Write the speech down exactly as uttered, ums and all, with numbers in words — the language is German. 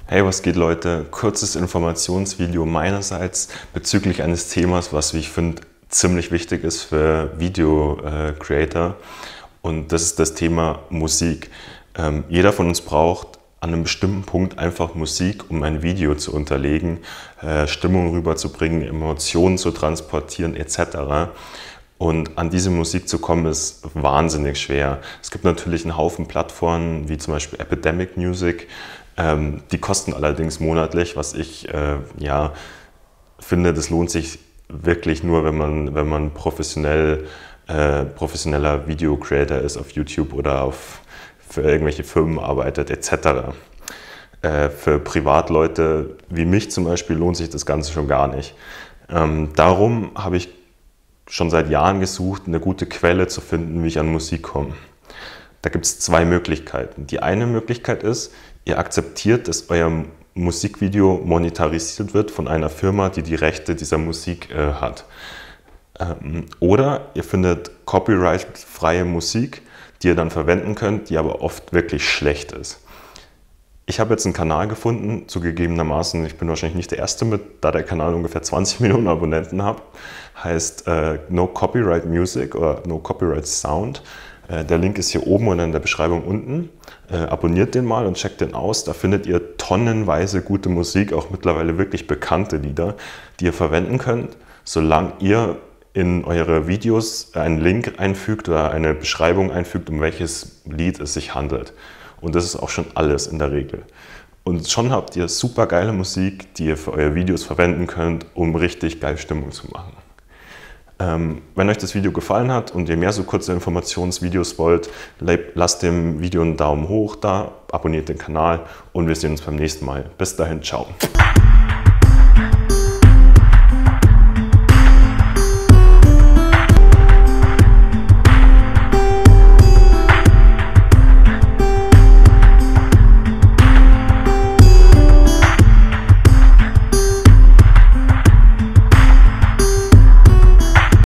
Hey, was geht, Leute? Kurzes Informationsvideo meinerseits bezüglich eines Themas, was, wie ich finde, ziemlich wichtig ist für Video-Creator. Und das ist das Thema Musik. Ähm, jeder von uns braucht an einem bestimmten Punkt einfach Musik, um ein Video zu unterlegen, äh, Stimmung rüberzubringen, Emotionen zu transportieren et cetera. Und an diese Musik zu kommen, ist wahnsinnig schwer. Es gibt natürlich einen Haufen Plattformen, wie zum Beispiel Epidemic Music. Ähm, die kosten allerdings monatlich, was ich äh, ja, finde, das lohnt sich wirklich nur, wenn man, wenn man professionell, äh, professioneller Video-Creator ist auf YouTube oder auf, für irgendwelche Firmen arbeitet et cetera. Äh, für Privatleute wie mich zum Beispiel lohnt sich das Ganze schon gar nicht. Ähm, darum habe ich schon seit Jahren gesucht, eine gute Quelle zu finden, wie ich an Musik komme. Da gibt es zwei Möglichkeiten. Die eine Möglichkeit ist, ihr akzeptiert, dass euer Musikvideo monetarisiert wird von einer Firma, die die Rechte dieser Musik äh, hat. Ähm, oder ihr findet copyright-freie Musik, die ihr dann verwenden könnt, die aber oft wirklich schlecht ist. Ich habe jetzt einen Kanal gefunden, zugegebenermaßen, ich bin wahrscheinlich nicht der Erste mit, da der Kanal ungefähr zwanzig Millionen Abonnenten hat, heißt äh, No Copyright Music oder No Copyright Sound. Äh, der Link ist hier oben und in der Beschreibung unten. Äh, abonniert den mal und checkt den aus, da findet ihr tonnenweise gute Musik, auch mittlerweile wirklich bekannte Lieder, die ihr verwenden könnt, solange ihr in eure Videos einen Link einfügt oder eine Beschreibung einfügt, um welches Lied es sich handelt. Und das ist auch schon alles in der Regel. Und schon habt ihr super geile Musik, die ihr für eure Videos verwenden könnt, um richtig geil Stimmung zu machen. Ähm, wenn euch das Video gefallen hat und ihr mehr so kurze Informationsvideos wollt, lasst dem Video einen Daumen hoch da, abonniert den Kanal und wir sehen uns beim nächsten Mal. Bis dahin, ciao.